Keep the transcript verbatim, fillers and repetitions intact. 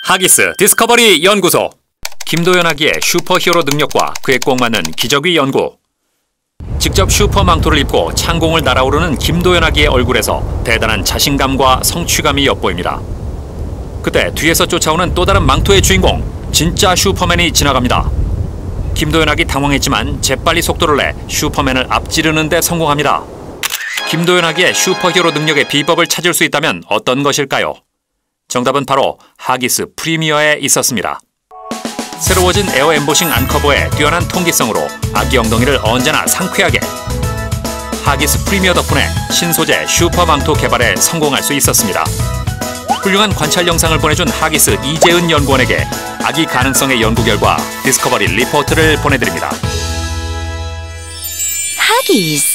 하기스 디스커버리 연구소. 김도연아기의 슈퍼히어로 능력과 그에 꼭 맞는 기저귀 연구. 직접 슈퍼 망토를 입고 창공을 날아오르는 김도연아기의 얼굴에서 대단한 자신감과 성취감이 엿보입니다. 그때 뒤에서 쫓아오는 또 다른 망토의 주인공, 진짜 슈퍼맨이 지나갑니다. 김도연아기 당황했지만 재빨리 속도를 내 슈퍼맨을 앞지르는 데 성공합니다. 김도연아기의 슈퍼히어로 능력의 비법을 찾을 수 있다면 어떤 것일까요? 정답은 바로 하기스 프리미어에 있었습니다. 새로워진 에어 엠보싱 안커버의 뛰어난 통기성으로 아기 엉덩이를 언제나 상쾌하게. 하기스 프리미어 덕분에 신소재 슈퍼망토 개발에 성공할 수 있었습니다. 훌륭한 관찰 영상을 보내준 하기스 이재은 연구원에게 아기 가능성의 연구 결과 디스커버리 리포트를 보내드립니다. 하기스